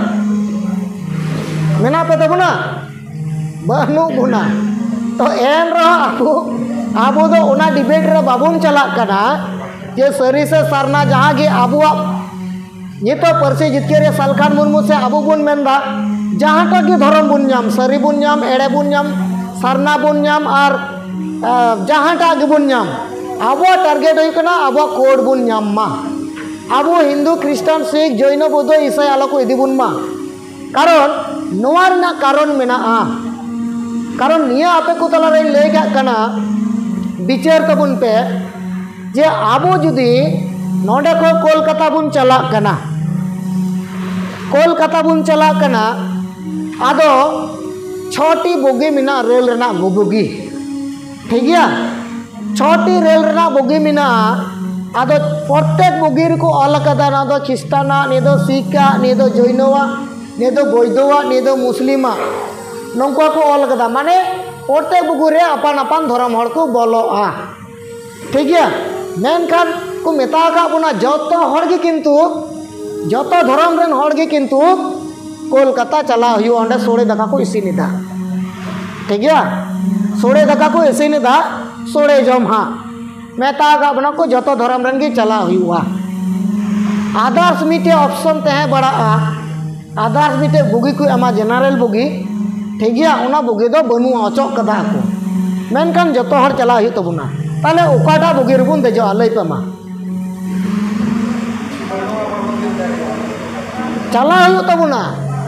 तबुना बनु बुना तो एन रहा आबो दो ओना डिबेट रे बाबुन चला कना जे सरी से सरना जहां गे आबुआ ये तो परसे जितकेरिया सालखान मुर्मू से आबू बुन मेनदा जहां तक के धर्म बुन नाम सरी बुन नाम एड़े बुन नाम सरना बुन नाम और जहां तक बुन नाम आबो टारगेट हुई कना आबो कोड बुन नाम मा आबो हिंदू क्रिश्चियन सिख जैन बौद्ध ईसाई आलो को इदी बुन मा कारण नोवार ना कारण मेना कारण निया आपे को तला रे ले गया कना विचार तबुन पे जे आबो जुदी नोडे को कोलकाता बुन चलाक कना कोलकाता बुन चलाक कना आदो छोटी बोगी मिना रेल रना बोगी ठीक गया छोटी रेल रना बोगी मिना आदो प्रत्येक बोगी को अलकदा ना दो खिस्ताना ने दो सिखा ने दो जैनवा ने दो बौद्धवा ने दो मुस्लिमा नौका को अलकदा माने प्रत्येक बोगी रे अपन अपन धर्म हर को बोलोआ ठीक गया मेनखान को मेता का बुना जतो हर गे किंतु जतो धर्म रेन हर गे किंतु कोलकाता चला हुआ अंडे सोड़े दाका को इसीनिदा ठीक गया सोड़े दाका को इसीनिदा सोड़े जम हाँ मेता का बना को जतो धर्म रेन गे चला हुआ आदर्श मीटे ऑप्शन ते है बड़ा आदर्श मीटे बुगी को आमा जनरल बुगी ठीक गया उना बुगी दो बनु अचक कदा को मेनखान जतो हर चला हुआ तबुना ताले ओकाटा बुगी रुबुन देजो लई पे मा चला हुआ तबुना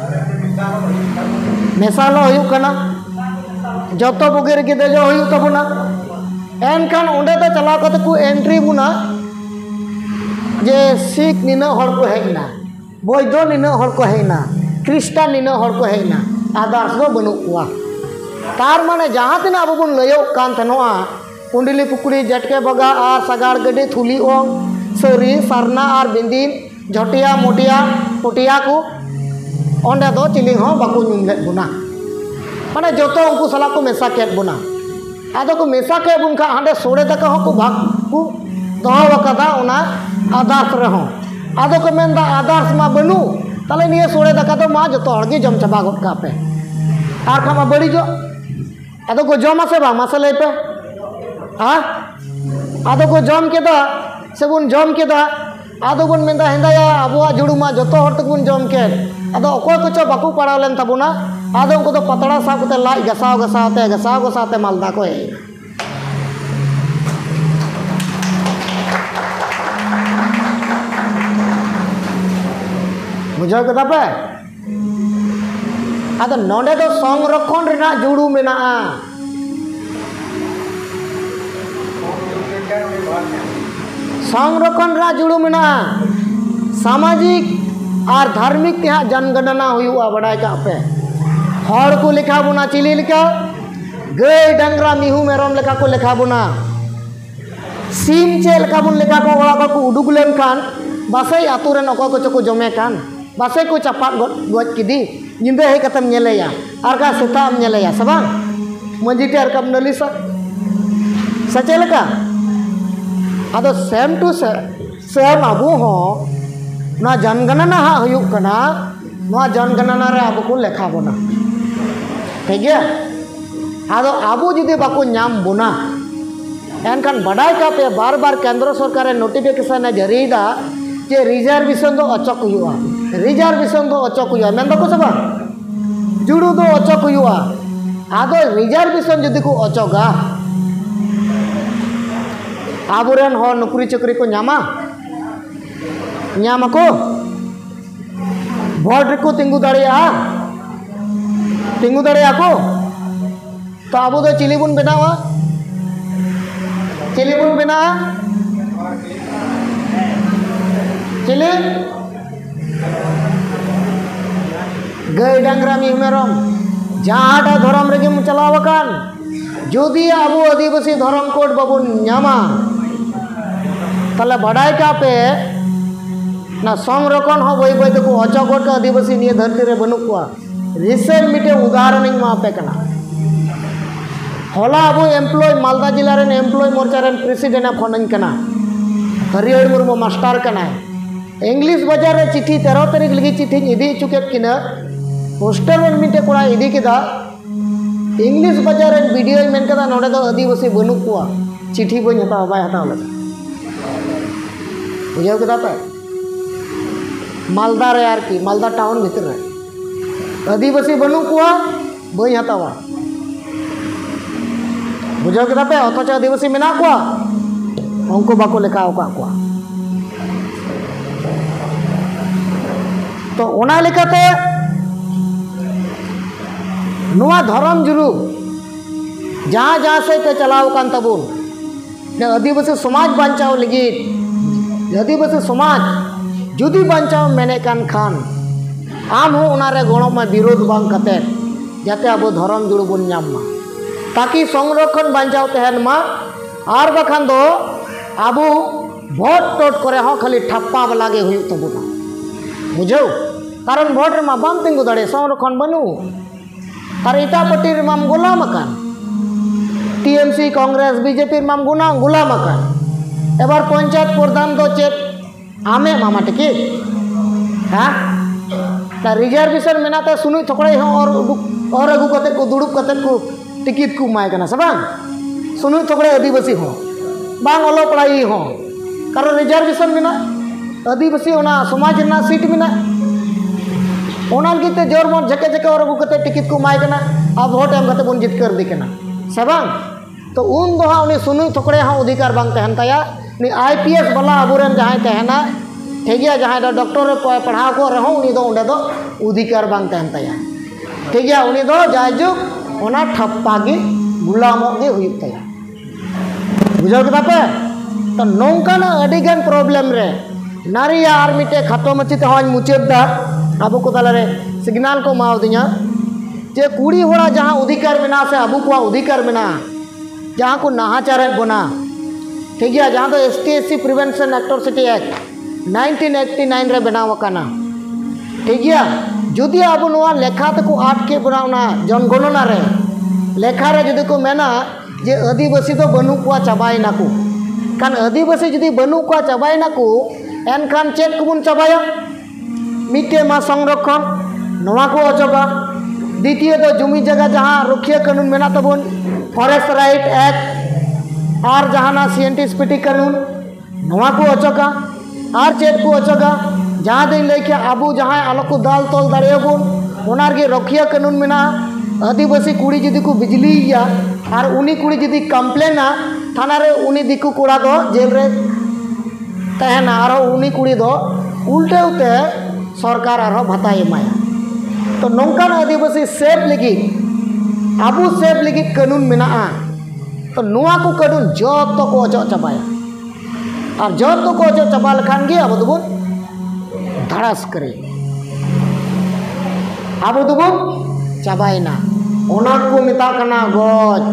मेसालो हुआ कना जतो बुगी रे देजो हुआ तबुना एनखान ओंडे तो चला कते को एंट्री बुना जे सिख निना हर को हेना बौद्ध निना हर को हेना ख्रिस्टान निना हर को हेना आदर्श दो बनु कुआ तार माने जहां तिना अब बुन लयो कान तनोआ कुंडली पुकुड़ी जटके बगा आर सगाड़ गड्डी थुली ओंग सरी सरना आर बिंदीन झटिया मोटिया पुटिया को ओंडे दो चिली हो बाकु नुमले बुना माने जतो उनको सला को मेसा केट बुना आदो को मेसा के बुन का हांडे सोड़े तक हो को भाग को दोहो वकदा उना आदर्श रहो आदो को मेनदा आदर्श मा बनु ताले निये सोड़े तक तो मा जतो हड़गे जम चबा गोट का पे आर का मा बड़ी जो आदो को जमा से बा मसले पे हाँ आदो को जम केदा से बुन जम केदा आदो बुन मेनदा हेंदाया अबुआ जुड़ू मा जतो हड़ तक बुन जम के आदो अकोय को चो बाकू पड़ाव लेन तबुना आदो को तो पतड़ा सा को लाई गसाव गसावते मालदा को है बुझाव कदा पे आदो नोंडे दो संरक्षण रेना जुड़ू मेना संरक्षण रेना जुड़ू मेना सामाजिक और धार्मिक के जनगणना हुआ बड़ाई का पे हर को लिखा बुना चिली लिखा गए डंगरा मिहू मेरम लेखा को लेखा बुना सीम चे लेखा बुन लेखा को ओड़ा को उडुक लेन खान बासे आतु रेन अको को चको जमे कान बासे को चपाट गज किदी निंदे हे कतम नेलेया आर का सेताम नेलेया सबा मंजी टे आर कम नलिसा सचे लेका आदो सेम टू सेम अबू हो ना जनगणना हा हुयुक कना ना जनगणना रे अब को लेखा बोना ठीक है आदो आबू जुदी बाको नाम बोना एनखान बड़ाई का पे बार बार केंद्र सरकार नोटिफिकेशन जारीदा जे रिजर्वेशन दो अचक हुआ रिजर्वेशन दो अचक हुआ मेन दको सबा जुड़ू दो अचक हुआ आदो रिजर्वेशन जुदी को अचगा आबुरेन हो नौकरी चाकरी को नामा नामा को भोट को तिंगु दाड़िया को तो अब दो चिली बुन बनावा चिली बुन बना चिली गई डांगरा मी मेरम जहाँ धर्म रेगे चलावकान जुदी अब आदिवासी धर्म कोड बाबुन नामा तले बड़ाई का पे ना संरक्षण हो बई बई को अचकोट का आदिवासी निये धरती रे बनु को रिसेंट मिटे उदाहरण मापे कना होला अब एम्प्लॉय मालदा जिला रेन एम्प्लॉय मोर्चा रेन प्रेसिडेंट फोन कना हरिहर मुर्मू मास्टर कना इंग्लिश बाजार रे चिट्ठी 13 तारीख लगी चिट्ठी इदी चुकेत किना पोस्टर वन मिटे कोड़ा इदी केदा इंग्लिश बाजार रेन वीडियो मेन कदा नोडे दो आदिवासी बनु को चिट्ठी बन हता बाय हता लगा बुझाव केदा पे मालदा रे यार की मालदा टाउन भीतर रे आदिवासी बनु को बई हतावा बुझाव केदा पे अथच आदिवासी मेना को उनको बाको लेखा ओका को तो ओना लेकाते नुआ धर्म जुरू जहाँ जहाँ से ते चलाव कान तबुन ने आदिवासी समाज बांचाव लगी आदिवासी समाज जुदी बांचाव मेने कान खान आम हो उनारे गणों में विरोध बांग कते जाते अब धर्म जुड़ बन नाम मा ताकि संरक्षण बांचाव तहन मा आर बखान दो आबू भोट टोट करे हो खाली ठप्पा लागे हुई तबुना बुझो कारण भोट रे मा बाम तिंगु दाड़े संरक्षण बनू और इटा पट्टी रे माम गुलाम अकान टीएमसी कांग्रेस बीजेपी रे माम गुलाम अकान एबार पंचायत प्रधान दो चेक आमे मामा टिकिट हाँ ता रिजर्वेशन मेनाते सुनुई थोकड़े हो और अगू कते को दुड़ुब कते को टिकिट को माय कना सबा सुनुई थोकड़े आदिवासी हो बांग ओलो पढ़ाई हो कारण रिजर्वेशन मेना आदिवासी होना समाज ना सीट मेना ओनान किते जोर मोर झके झके और अगू कते टिकिट को माय कना अब वोट एम कते बन जितकर दी कना सबा तो उन दो उनी सुनुई थोकड़े हाँ अधिकार बांग तहन ताया नि आईपीएस वाला अबुरेन जहां तहना ठीक है जहां दो डॉक्टर पढ़ाव को रहो उनी दो उंडे दो अधिकार बांग तहन ताया ठीक है उनी दो जायजुक ओना ठप्पा गे गुलामो गे हुई ताया बुझाव के बापे तो नौका ना अडिगन प्रॉब्लम रे नारी आर मिटे खतो मची ते हन मुचेद दा अबु को ताला रे सिग्नल को माव दिया जे कुड़ी होड़ा जहां अधिकार मेना से अबु को अधिकार मेना जहां को नाहाचार बना ठीक है जहां तो ST/SC प्रिवेंशन एट्रोसिटी एक्ट 1989 रे बनाव काना ठीक है जुदी अब लेखा तक आट के बनावना जनगणना रे लेखा रे जुदी को मेना जे आदिवासी तो बनू को चाबायना को कान आदिवासी जुदी बनू को चाबायना को एनखान चेक को बुन चाबाया मिटे मा संरक्षण नवा को अजोगा द्वितीय तो जमी जगह जहां रुखिया कानून मेना तबन फॉरेस्ट राइट एक्ट और जहाना CNTSPT कानून नवा को अचोगा और चेक को अचोगा जहाँ दिन लेके आबू जहाँ आलो को दाल तोल दाड़ेबन ओनार गे रखिया कानून मेना आदिवासी कुड़ी जुदी को बिजली या और उनी कुड़ी जुदी कंप्लेना थाना रे उनी दिकु कोड़ा दो जेल रे तहना और उनी कुड़ी दो उल्टे उते सरकार और भत्ता एमाया तो नौकान आदिवासी सेफ लगी आबू सेफ लगी कानून मेना तो नुआ को कानून जत को अजो चाबाया और जत को अजो चाबा लखान गे अब दुबुन धड़ास करे अब दुबुन चाबायना ओना को मिता कना गज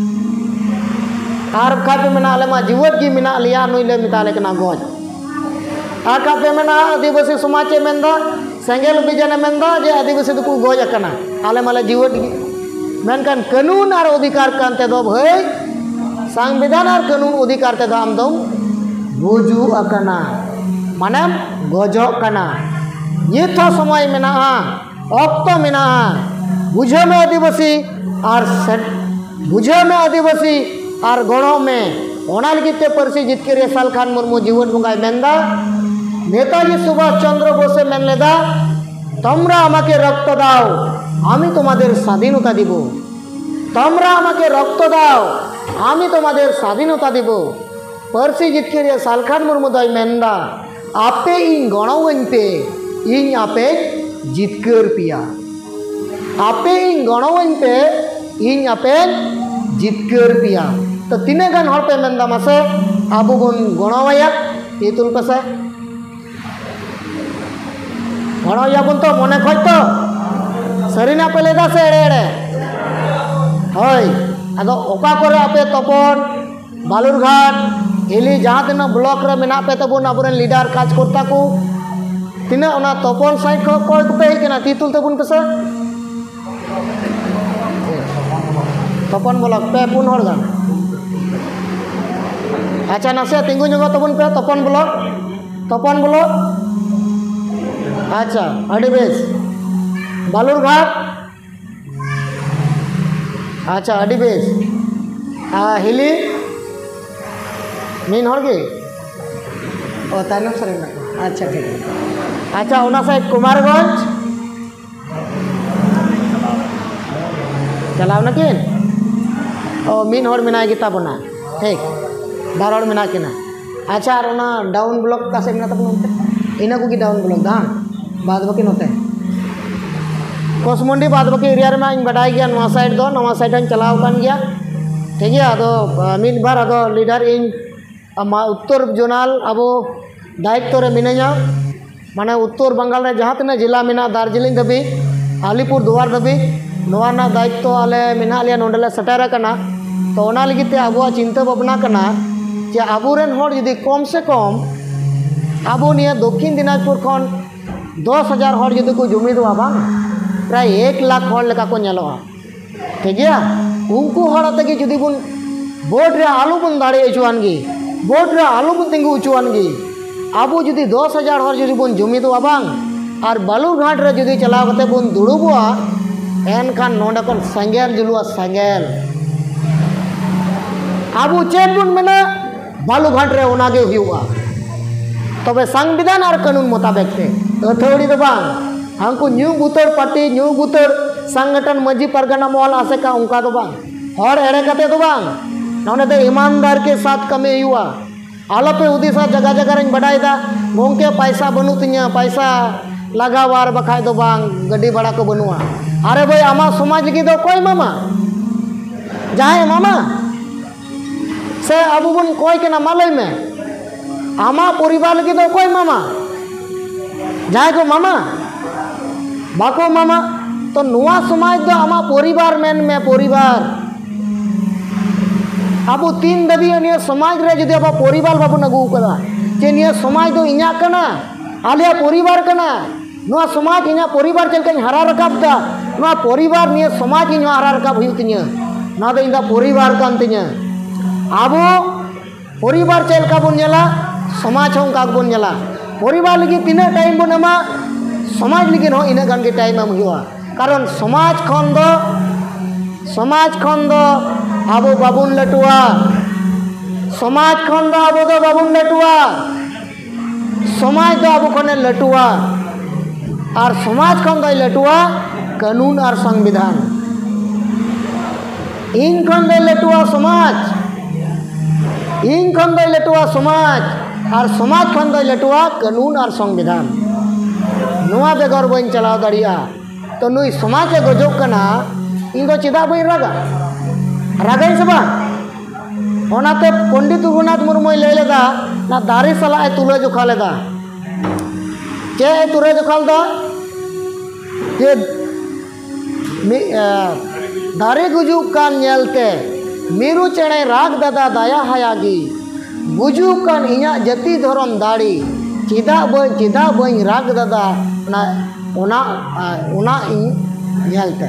आर कापे मेना आले मा जीवत गी मेना लिया नुइले मिता ले कना गज आर कापे मेना आदिवासी समाज मेंदा सेंगेल बिजने मेंदा जे आदिवासी दुकु गज अकना आले माले जीवत गी मेनकान कानून और अधिकार कानते दो भाई संविधान और कानून अधिकार ते दो आम दो बुजु अकना माने गजो कना ये तो समय में ना ऑक्टो में ना बुझे में आदिवासी और बुझे में आदिवासी और गणों में ओना लगिते परसी जितके सालखान मुर्मू जीवन बंगाई मेंदा नेताजी सुभाष चंद्र बोसे मेन लेदा तोमरा आमाके रक्त दाओ आमी तोमादेर स्वाधीनता দিব তোমরা আমাকে রক্ত দাও আমি তোমাদের স্বাধীনতা দিব परसी जितके सालखान मुर्मू दय मेंदा आपे इन गणवाइन पे इन आपे जितकर पिया आपे इन गणवाइन पे इन आपे जितकर पिया तो तीने गान हर पे मेंदा मासे आबू बन गणवाया तुल पेसे गणवाया बन तो मने खज तो सरीना पे लेदा से एड़े एड़े हय आदो ओका करे आपे तपन बालुरघाट हिली जहाँ तीना ब्लॉक रे मेना पे तबन आबोरेन लीडर काज करता को तीना ओना तपन साइड को कोय को पे हेकना ती तुल तबन पेसे तपन ब्लॉक पे पुन हर गान अच्छा नासे तिंगु जगह तबन पे तपन ब्लॉक अच्छा अड़ी बेस बालुरघाट अच्छा अड़ी बेस हिली मीन हर गे ओ ताइनम सरेना अच्छा ठीक है अच्छा ओना साइड कुमारगंज चलाव ना किन ओ मीन हर मिना गीता बना ठीक बार हर मिना किना अच्छा और ओना डाउन ब्लॉक का से मिना तब नोते इना को की डाउन ब्लॉक दा बाद बकी नोते कोसमुंडी बाद बकी एरिया रे मा इन बडाई गया नवा साइड दो नवा साइड इन चलाव कान गया ठीक है अदो मीन बार अदो लीडर इन उत्तर जोनाल अब दायित्व रे मिनाया माने उत्तर बंगाल रे जहाँ तना जिला मेना दार्जिलिंग धाबी आलिपुर दुआर धाबी नोआ ना दायित्व आले मेना लिया नोंडले सेटेर कना तो ओना लगिते आबुआ चिंता भावना कना जे आबुरेन होड़ यदि कम से कम आबु निया दक्षिण दिनाजपुर खन 10,000 होड़ यदि को जुमिदवा बांग प्राय 1 लाख होड़ लेका को नेलोआ ठीक गया उनको होड़ तगे यदि बुन बोर्ड रे आलू बुन दाड़े अचुआनगी बोर्ड रे आलू बुन तिंगु अचुआनगी आबु यदि 10,000 होड़ यदि बुन जुमिदवा बांग और बालूरघाट रे यदि चलाव कते बुन दुड़ुबुआ एनखान नोंडे खन सेंगेल जुलुआ सेंगेल आबु चेन बुन मेना बालूघाट रे ओनागे हुआ तबे संविधान और कानून मुताबिक से अथौड़ी दो बांग हमको न्यू बुतर पार्टी न्यू बुतर संगठन मजी परगना मॉल आसे का उनका दो बांग और एड़े कते दो बांग नौने तो ईमानदार के साथ कमे हुआ आलो पे उदिसा जगह जगह रंग बढ़ाई दा गोंके पैसा बनु तिnya पैसा लगावार बखाय दो बांग गड्डी बड़ा को बनुआ अरे भाई आमा समाज लगी दो कोई मामा जाए मामा से अबु बन कोई के ना मालय में आमा परिवार लगी दो कोई मामा जाए को मामा बाको मामा तो नुआ समाज दो आमा परिवार मेन में परिवार अब 3 दबी निया समाज रे जदि अब परिवार बाबू नगु कदा जे निया समाज दो इኛ कना आलिया परिवार कना नुआ समाज इኛ परिवार चलकन हरा रकाब दा नुआ परिवार निया समाज इኛ हरा रकाब हुई तिnya ना दो इंदा परिवार कान तिnya आबो परिवार चलका बुन नेला समाज हों का बुन नेला परिवार लगी तीना टाइम बुन एमा समाज लगी हो इना गान के टाइम एम हुआ कारण समाज खन दो आबो बाबुन लटुआ समाज खन दो आबो दो बाबुन लटुआ समाज दो आबो खने लटुआ और समाज खन दो लटुआ कानून और संविधान इन खन दो लटुआ समाज इन खन दो लटुआ समाज और समाज खन दो लटुआ कानून और संविधान नुआ बेगर बन चलाव दड़िया तो नुई समाज गजोक कना इन दो चिदा बई रागा रागाई से ओनाते पंडित रघुनाथ मुर्मू लय लेदा ना दारे सला तुले जोखा लेदा चे तुले जोखाल दा जे दारे गुजुक कान नेलते मीरू चेणे राग दादा दाया हायागी गुजुक कान इኛ जति धरम दाड़ी चिदा बई राग दादा ना ओना इन नेलते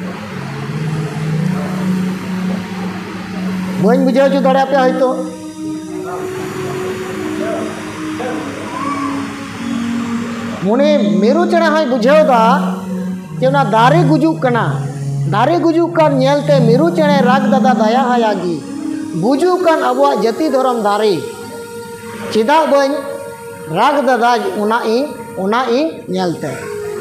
बन बुझे चु दाड़े पे हयतो मुने मेरू चेणे हय बुझेवदा जे ना दारे गुजुक कना दारे गुजुक कान नेलते मेरू चेणे राग दादा दाया हायागी गुजुक कान अबुआ जति धरम दारे चिदा बन राग दादा ओना इ नेलते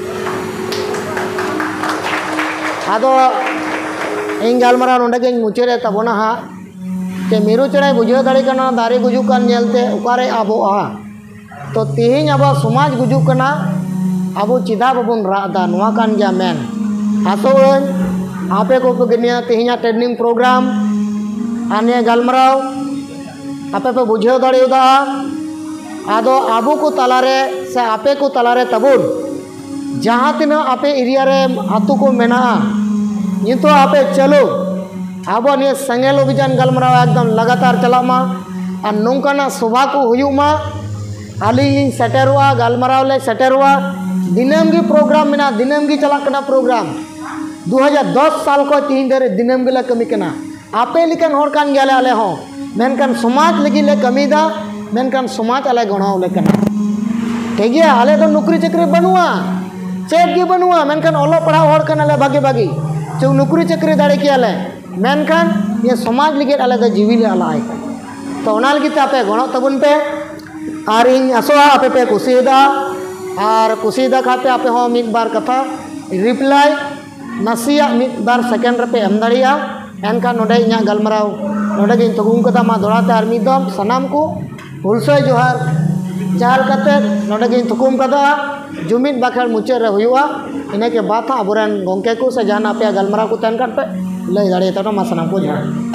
आदो इन गालमारा नोंडे गे मुचादे ताबोना हा के मेरू चेणे बुझेव दाड़े कना दारे गुजुक कान नेलते ओकारे आबोआ तो तेहें अब समाज गुजुक कना अब चिदा बाबन रादा नुआ कान गया मेन आसोन आपे को गनिया तेहें ट्रेनिंग प्रोग्राम आने गालमराव आपे पे बुझेव दाड़ेदा आदो आबो को तलारे से आपे को तलारे तबुन जहाँ तिना आपे एरिया रे आतु को मेना नितो आपे चलो अब निये सेंगेल अभियान गालमराव एकदम लगातार चलामा और नौकाना सभा को हुयुमा आली सेटेरवा गालमराव ले सेटेरवा दिनम की प्रोग्राम मेना दिनम की चला कना प्रोग्राम 2010 साल को तीन दरे दिनम गिला कमी कना आपे लिकन होर कान गेले आले हो मेनकान समाज लगी ले कमी दा मेनकान समाज आले गणाव ले कना ठीक है आले तो नौकरी चाकरी बनुआ चेक गी बनुआ मेनकान ओलो पढ़ा होर कना ले भागी भागी चो नौकरी चाकरी दाड़े के आले मेनकान ये समाज लगी आले दा जीवी ले आलाय तो ओना लगी आपे गणो तबुन पे और इन आसोआ आपे पे कुसीदा और कुसीदा खाते आपे हो मिद बार कथा रिप्लाई नसिया मिद बार सेकेंड रे एम दाड़िया एनका नोडे इኛ गालमराव नोडे गे तगुम कदा मा दोड़ाते और मिदम सनाम को हुलसोय जोहार चाल कते नोडे गे थुकुम कदा जुमिद बाखर मुचे रे हुआ इने के बात अबुरन गोंके को से जान आपे गालमराव को तन पे लय दाड़े ता मा सनाम को जोहार।